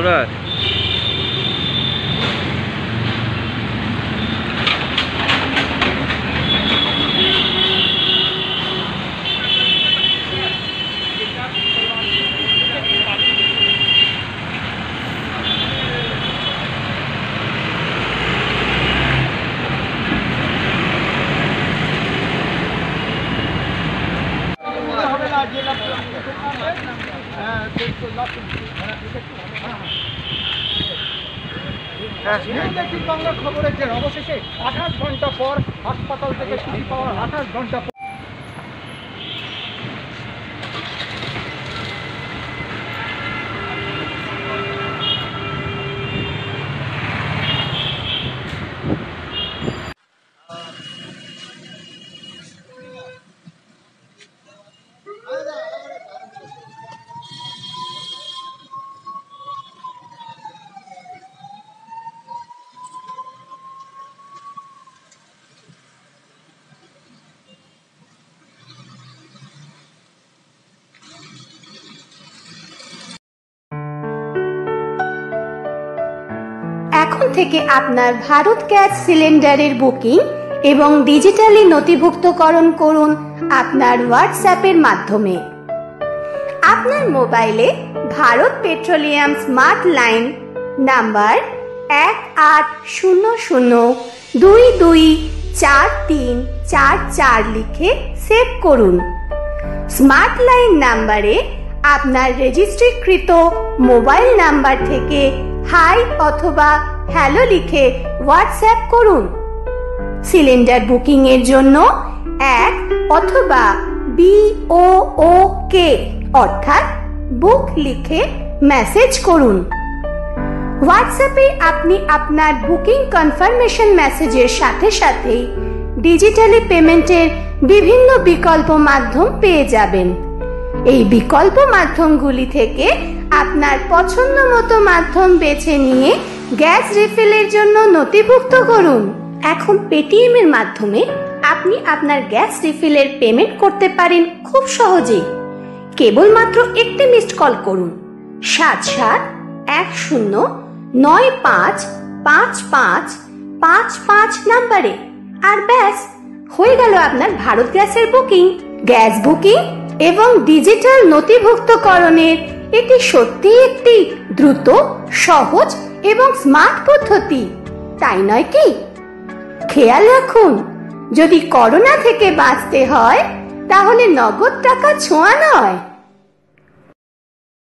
ঘোরার। বাংলার খবরের যে অবশেষে 28 ঘন্টা পর হাসপাতাল থেকে ছুটি পাওয়ার 28 ঘন্টা পর এখন থেকে আপনার ভারত গ্যাস সিলিন্ডারের বুকিং এবং ডিজিটালি নথিভুক্তকরণ করুন আপনার হোয়াটসঅ্যাপের মাধ্যমে। আপনার মোবাইলে Bharat petroleum smart line number 1800224344 লিখে সেভ করুন। স্মার্ট লাইন নাম্বারে আপনার রেজিস্ট্রিকৃত মোবাইল নাম্বার থেকে হাই অথবা হ্যালো লিখে হোয়াটসঅ্যাপ করুন। সিলিন্ডার বুকিং এর জন্য 1 অথবা BOOK অর্থাৎ বুক লিখে মেসেজ করুন। হোয়াটসঅ্যাপে আপনি আপনার বুকিং কনফার্মেশন মেসেজের সাথে সাথে ডিজিটালি পেমেন্টের বিভিন্ন বিকল্প মাধ্যম পেয়ে যাবেন। এই বিকল্প মাধ্যমগুলি থেকে আপনার পছন্দ মতো মাধ্যম বেছে নিয়ে গ্যাস রিফিলের জন্য নথিভুক্ত করুন। এখন পেটিএম এর মাধ্যমে আপনি আপনার গ্যাস রিফিলের পেমেন্ট করতে পারেন খুব সহজেই। কেবলমাত্র একটি মিসড কল করুন 7710955555 নম্বরে, আর ব্যাস হয়ে গেল আপনার ভারত গ্যাসের বুকিং। গ্যাস বুকিং এবং ডিজিটাল নথিভুক্তকরণের এটি সত্যি একটি দ্রুত, সহজ এবং স্মার্ট পদ্ধতি, তাই নয় কি? খেয়াল রাখুন, যদি করোনা থেকে বাঁচতে হয় তাহলে নগদ টাকা ছোঁয়া নয়।